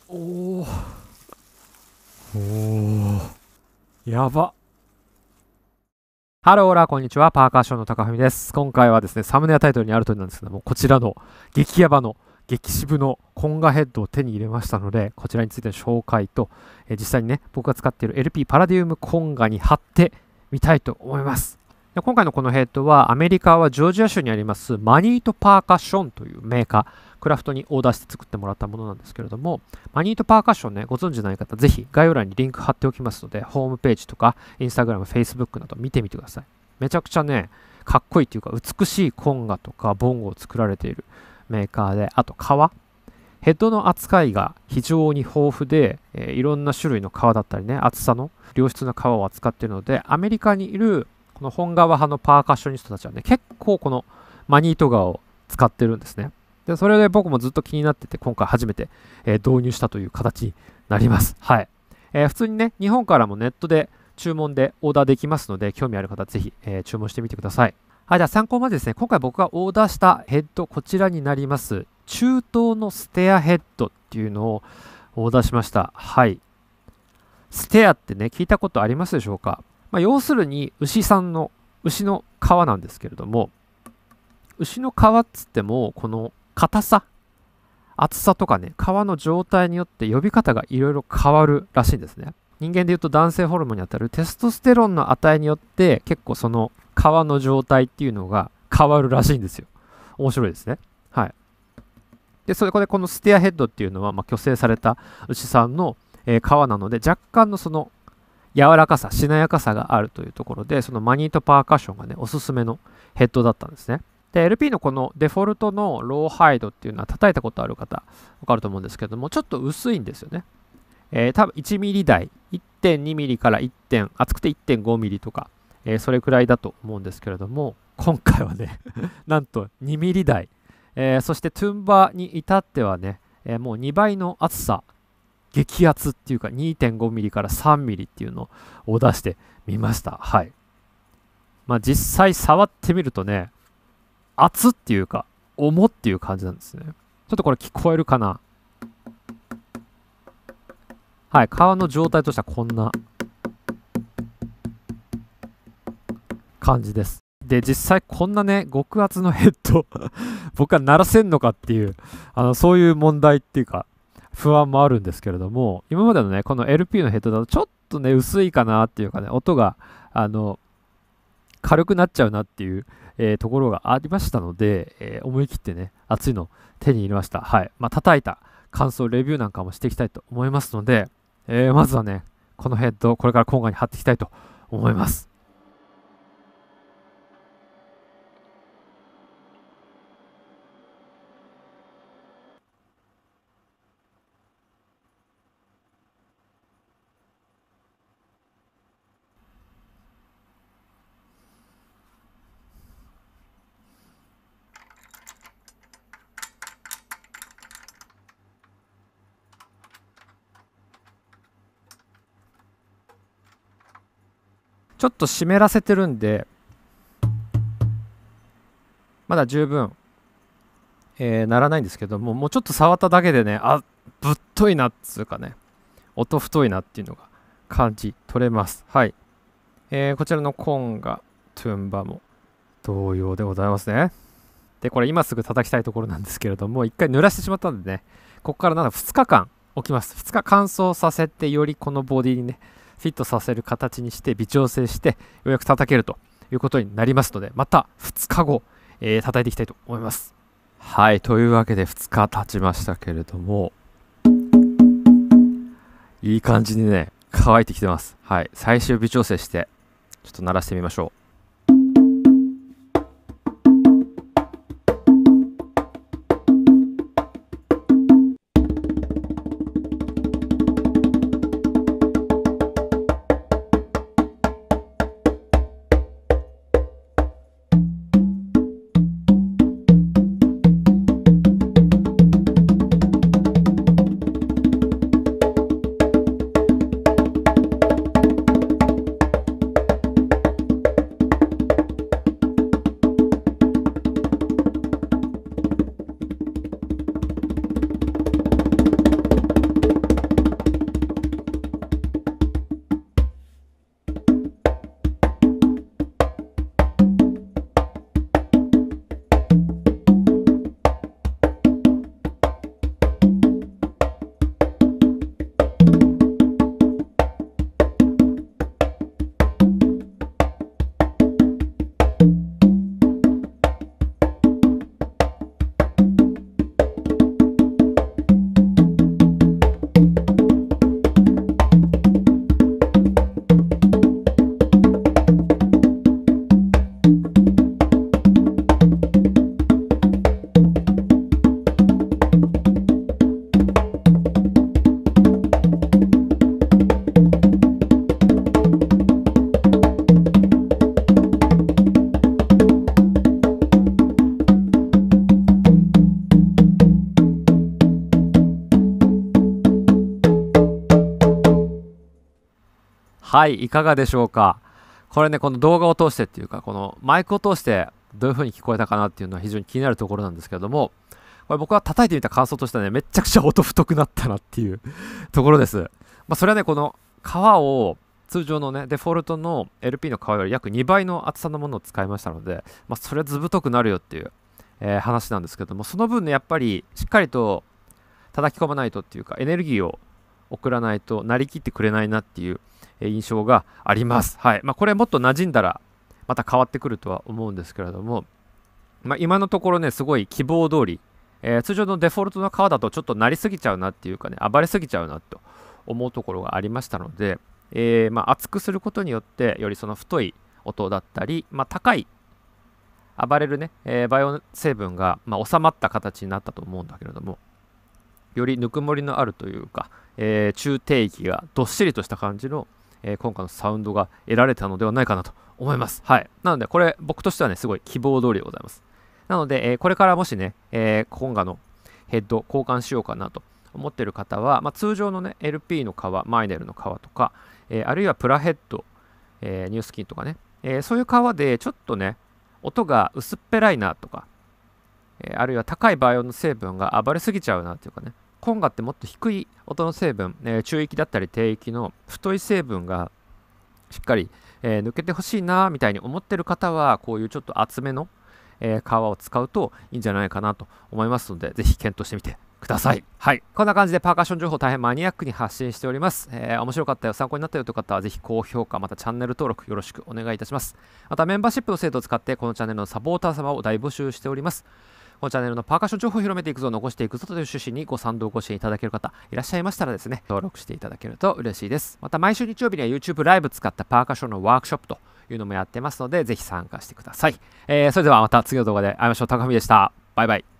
おー、おー、やば。ハローラ、こんにちは。パーカッションの高文です。今回はですね、サムネやタイトルにある通りなんですけども、こちらの激ヤバの激渋のコンガヘッドを手に入れましたので、こちらについての紹介と、実際にね、僕が使っている LP パラディウムコンガに貼ってみたいと思います。で今回のこのヘッドは、アメリカはジョージア州にありますマニートパーカッションというメーカー、クラフトにオーダーして作ってもらったものなんですけれども、マニートパーカッションね、ご存知ない方、ぜひ概要欄にリンク貼っておきますので、ホームページとか、インスタグラム、フェイスブックなど見てみてください。めちゃくちゃね、かっこいいっていうか、美しいコンガとかボンゴを作られているメーカーで、あと革。ヘッドの扱いが非常に豊富で、いろんな種類の革だったりね、厚さの良質な革を扱っているので、アメリカにいるこの本革派のパーカッショニストたちはね、結構このマニート革を使ってるんですね。で、それで僕もずっと気になってて、今回初めて、導入したという形になります。はい。普通にね、日本からもネットで注文でオーダーできますので、興味ある方、ぜひ、注文してみてください。はい、じゃあ参考までですね、今回僕がオーダーしたヘッド、こちらになります。中東のステアヘッドっていうのをオーダーしました。はい。ステアってね、聞いたことありますでしょうか？要するに、牛の皮なんですけれども、牛の皮っつっても、この硬さ、厚さとかね、皮の状態によって呼び方がいろいろ変わるらしいんですね。人間で言うと男性ホルモンにあたるテストステロンの値によって結構その皮の状態っていうのが変わるらしいんですよ。面白いですね。はい。で、それでこのステアヘッドっていうのは、去勢された牛さんの、皮なので若干のその柔らかさ、しなやかさがあるというところで、そのマニートパーカッションがね、おすすめのヘッドだったんですね。で、LP のこのデフォルトのローハイドっていうのは叩いたことある方、わかると思うんですけども、ちょっと薄いんですよね。多分1ミリ台、1.2ミリから厚くて1.5ミリとか、それくらいだと思うんですけれども、今回はね、なんと2ミリ台、そしてトゥンバに至ってはね、もう2倍の厚さ、激厚っていうか2.5ミリから3ミリっていうのを出してみました。はい。実際触ってみるとね、熱っていうか、重っていう感じなんですね。ちょっとこれ聞こえるかな？はい、皮の状態としてはこんな感じです。で、実際こんなね、極厚のヘッド僕は鳴らせんのかっていう、そういう問題っていうか、不安もあるんですけれども、今までのね、この LP のヘッドだとちょっとね、薄いかなっていうかね、音が、軽くなっちゃうなっていう、ところがありましたので、思い切ってね、熱いのを手に入れました。はい。叩いた感想、レビューなんかもしていきたいと思いますので、まずはね、このヘッドをこれから今回に貼っていきたいと思います。ちょっと湿らせてるんで、まだ十分、ならないんですけども、もうちょっと触っただけでね、ぶっといなっつうかね、音太いなっていうのが感じ取れます。はい。こちらのコンガ、トゥンバも同様でございますね。で、これ今すぐ叩きたいところなんですけれども、一回濡らしてしまったんでね、ここから2日間置きます。2日乾燥させて、よりこのボディにね、フィットさせる形にして、微調整して、ようやく叩けるということになりますので、また2日後、叩いていきたいと思います。はい、というわけで2日経ちましたけれども、いい感じにね、乾いてきてます。はい、最終微調整して、ちょっと鳴らしてみましょう。 はい、いかがでしょうか。これね、この動画を通してっていうか、このマイクを通してどういう風に聞こえたかなっていうのは非常に気になるところなんですけれども、これ僕は叩いてみた感想としてはね、めっちゃくちゃ音太くなったなっていうところです。まあ、それはね、この皮を通常のね、デフォルトの LP の皮より約2倍の厚さのものを使いましたので、まあ、それはずぶとくなるよっていう、話なんですけども、その分ね、やっぱりしっかりと叩き込まないとっていうか、エネルギーを送らないとなりきってくれないなっていう印象があります。はい。まあ、これもっと馴染んだらまた変わってくるとは思うんですけれども、まあ、今のところね、すごい希望通り、通常のデフォルトの皮だとちょっとなりすぎちゃうなっていうかね、暴れすぎちゃうなと思うところがありましたので、まあ、厚くすることによってよりその太い音だったり、まあ、高い暴れるね、バイオ成分が、まあ、収まった形になったと思うんだけれども、よりぬくもりのあるというか、中低域がどっしりとした感じの、今回のサウンドが得られたのではないかなと思います。はい。なので、これ僕としてはね、すごい希望通りでございます。なので、これからもしね、今回のヘッド交換しようかなと思っている方は、まあ、通常のね、LP の皮、マイネルの皮とか、あるいはプラヘッド、ニュースキンとかね、そういう皮でちょっとね、音が薄っぺらいなとか、あるいは高いバイオの成分が暴れすぎちゃうなというかね、コンガってもっと低い音の成分、中域だったり低域の太い成分がしっかり、抜けてほしいなみたいに思ってる方は、こういうちょっと厚めの、皮を使うといいんじゃないかなと思いますので、ぜひ検討してみてください。はい。こんな感じでパーカッション情報大変マニアックに発信しております。面白かったよ、参考になったよという方は、ぜひ高評価、またチャンネル登録よろしくお願いいたします。またメンバーシップの制度を使って、このチャンネルのサポーター様を大募集しております。このチャンネルのパーカッション情報を広めていくぞ、残していくぞという趣旨にご賛同ご支援いただける方いらっしゃいましたらですね、登録していただけると嬉しいです。また毎週日曜日には YouTube ライブ使ったパーカッションのワークショップというのもやってますので、ぜひ参加してください。それではまた次の動画で会いましょう。高文でした。バイバイ。